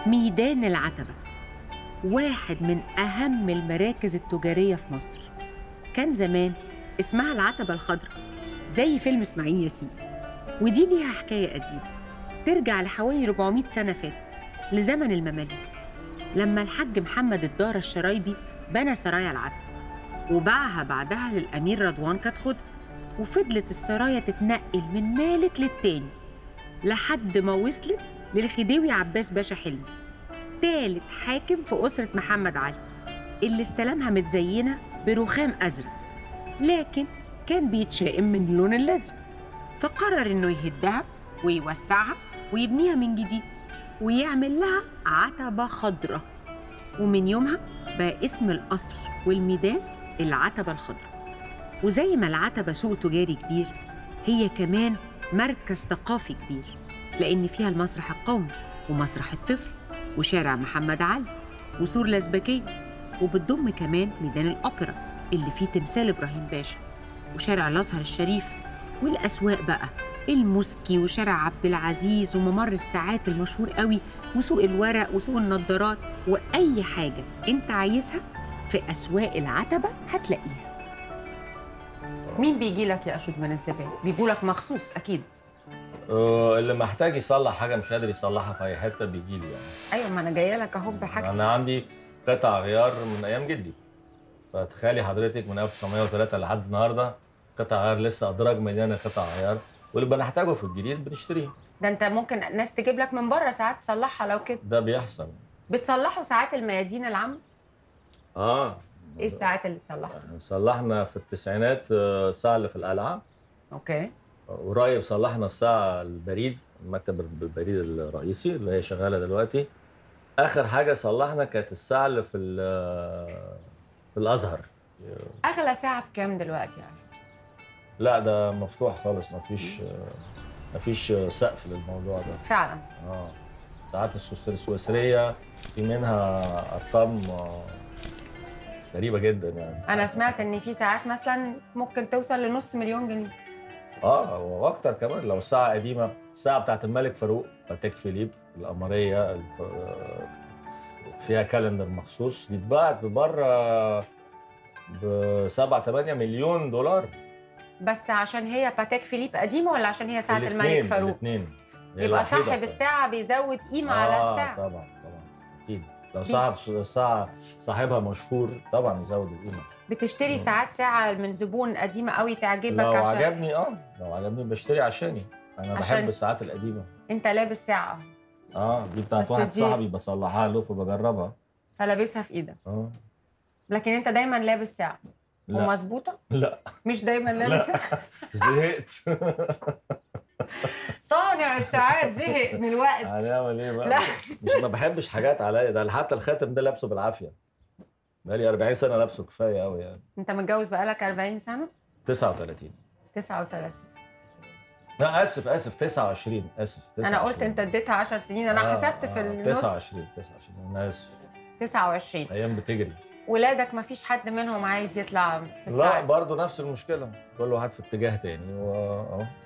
ميدان العتبة واحد من أهم المراكز التجارية في مصر. كان زمان اسمها العتبة الخضراء زي فيلم إسماعيل ياسين، ودي ليها حكاية قديمة ترجع لحوالي 400 سنة فاتت لزمن المماليك، لما الحاج محمد الدار الشرايبي بنى سرايا العتبة وباعها بعدها للأمير رضوان كتخد، وفضلت السرايا تتنقل من مالك للتاني لحد ما وصلت للخديوي عباس باشا حلمي، تالت حاكم في أسرة محمد علي، اللي استلمها متزينة برخام أزرق، لكن كان بيتشائم من اللون الأزرق، فقرر إنه يهدها ويوسعها ويبنيها من جديد ويعمل لها عتبة خضراء، ومن يومها بقى اسم القصر والميدان العتبة الخضراء. وزي ما العتبة سوق تجاري كبير، هي كمان مركز ثقافي كبير، لأن فيها المسرح القومي ومسرح الطفل وشارع محمد علي وسور لازبكية، وبتضم كمان ميدان الأوبرا اللي فيه تمثال إبراهيم باشا، وشارع الأزهر الشريف، والأسواق بقى المسكي وشارع عبد العزيز وممر الساعات المشهور قوي وسوق الورق وسوق النضارات، وأي حاجة أنت عايزها في أسواق العتبة هتلاقيها. مين بيجي لك يا أشود من الزبائن؟ بيجوا لك مخصوص أكيد. اللي محتاج يصلح حاجه مش قادر يصلحها في اي حته بيجي لي يعني. أيوة، ما أنا جاية لك أهو بحاجتي. انا عندي قطع غيار من ايام جدي، فتخيلي حضرتك من 1903 لحد النهارده قطع غيار لسه ادراج مليانه قطع غيار، واللي بنحتاجه في الجديد بنشتريه. ده أنت ممكن ناس تجيب لك من بره ساعات تصلحها لو كده. ده بيحصل. بتصلحوا ساعات الميادين العامة؟ إيه الساعات اللي تصلحها؟ صلحنا في التسعينات الساعه اللي في القلعه. أوكي. قريب صلحنا الساعه البريد، مكتب البريد الرئيسي اللي هي شغاله دلوقتي. اخر حاجه صلحنا كانت الساعه اللي في الازهر. أغلى ساعة بكام دلوقتي يا أشود؟ لا ده مفتوح خالص، مفيش سقف للموضوع ده فعلا. ساعات السويسريه في منها ارقام غريبه جدا يعني. أنا سمعت إن في ساعات مثلا ممكن توصل لنص مليون جنيه. واكتر كمان لو الساعه قديمه. الساعه بتاعت الملك فاروق باتيك فيليب القمريه فيها كالندر مخصوص، دي اتباعت بره ب 7-8 مليون دولار. بس عشان هي باتيك فيليب قديمه ولا عشان هي ساعه الملك فاروق؟ الاثنين. يبقى صاحب الساعه بيزود قيمه على الساعه. طبعا اكيد. لو صاحب الساعه صاحبها مشهور طبعا يزود القيمه. بتشتري ساعه من زبون قديمه قوي تعجبك؟ لو عجبني لو عجبني بشتري عشاني. انا بحب الساعات القديمه. انت لابس ساعه؟ دي بتاعت واحد صاحبي بصلحها له فبجربها. فلابسها في ايدك؟ لكن انت دايما لابس ساعه ومظبوطه؟ لا مش دايما لابس ساعه. زهقت. صانع الساعات زهق من الوقت. هنعمل ايه بقى؟ لا ما بحبش حاجات عليا، ده حتى الخاتم ده لابسه بالعافيه. بقالي 40 سنه لابسه، كفايه قوي يعني. انت متجوز بقالك 40 سنه؟ 39. 39. لا اسف 29. اسف 29. انا قلت انت اديتها 10 سنين، انا حسبت في النص. 29 انا اسف. 29. ايام بتجري. ولادك ما فيش حد منهم عايز يطلع في الساعه؟ لا برضه نفس المشكله، كل واحد في اتجاه تاني